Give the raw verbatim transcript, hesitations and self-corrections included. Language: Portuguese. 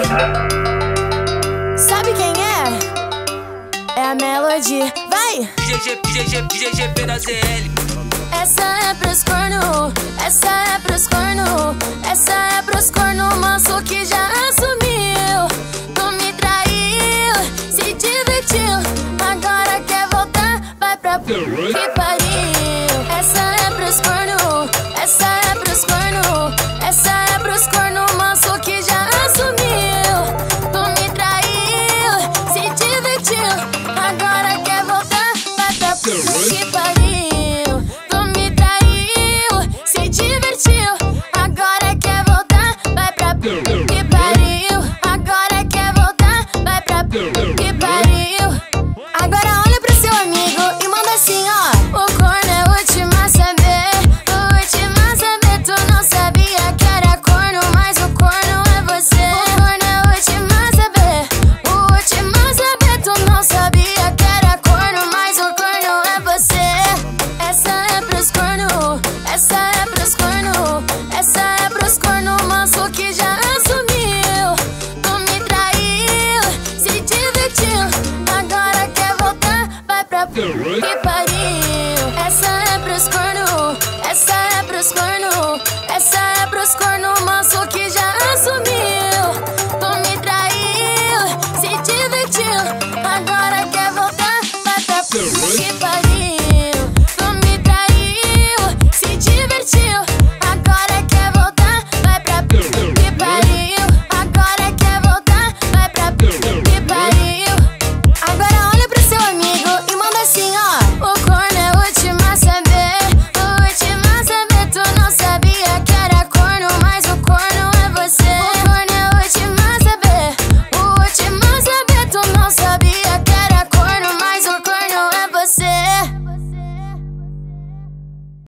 Sabe quem é? É a Melody. Vai! G G, G G, G G P da Z L. Essa é pros corno, essa é pros corno, essa é pros corno manso que já assumiu. Não me traiu, se divertiu, agora quer voltar, vai pra Publi, pariu.